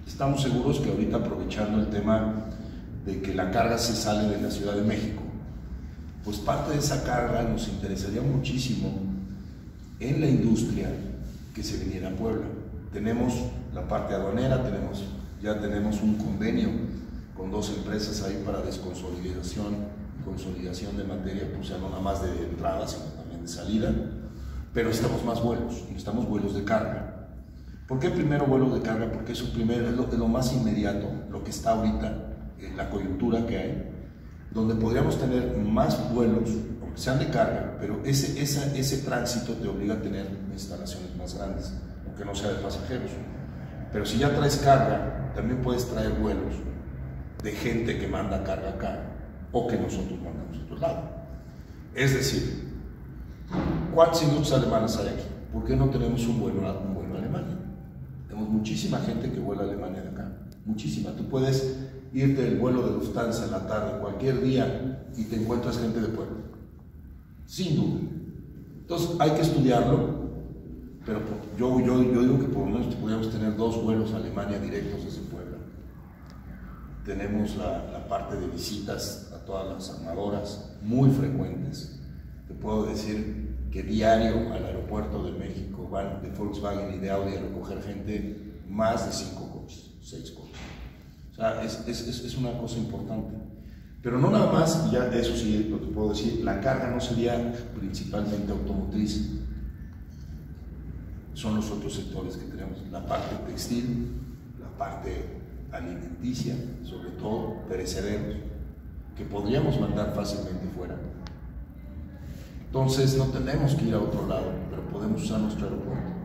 Estamos seguros que ahorita, aprovechando el tema de que la carga se sale de la Ciudad de México, pues parte de esa carga nos interesaría muchísimo en la industria que se viniera a Puebla. Tenemos la parte aduanera, ya tenemos un convenio con 2 empresas ahí para desconsolidación y consolidación de materia, pues ya no nada más de entrada, sino también de salida, pero necesitamos más vuelos, necesitamos vuelos de carga. ¿Por qué primero vuelos de carga? Porque eso primero es lo más inmediato, lo que está ahorita, en la coyuntura que hay, donde podríamos tener más vuelos, aunque sean de carga, pero ese tránsito te obliga a tener instalaciones más grandes, aunque no sea de pasajeros. Pero si ya traes carga, también puedes traer vuelos de gente que manda carga acá o que nosotros mandamos a otro lado. Es decir, ¿cuántas industrias alemanas hay aquí? ¿Por qué no tenemos un vuelo a Alemania? Tenemos muchísima gente que vuela a Alemania de acá, muchísima. Tú puedes irte del vuelo de Lufthansa en la tarde, cualquier día, y te encuentras gente de Puebla, sin duda. Entonces hay que estudiarlo, pero yo digo que por lo menos podríamos tener 2 vuelos a Alemania directos desde Puebla. Tenemos la parte de visitas a todas las armadoras, muy frecuentes. Te puedo decir que diario al aeropuerto de México van de Volkswagen y de Audi a recoger gente, más de 5 coches, 6 coches. O sea, es una cosa importante. Pero no nada más, ya de eso sí lo que puedo decir, la carga no sería principalmente automotriz. Son los otros sectores que tenemos, la parte textil, la parte alimenticia, sobre todo perecederos, que podríamos mandar fácilmente fuera. Entonces no tenemos que ir a otro lado, pero podemos usar nuestro aeropuerto.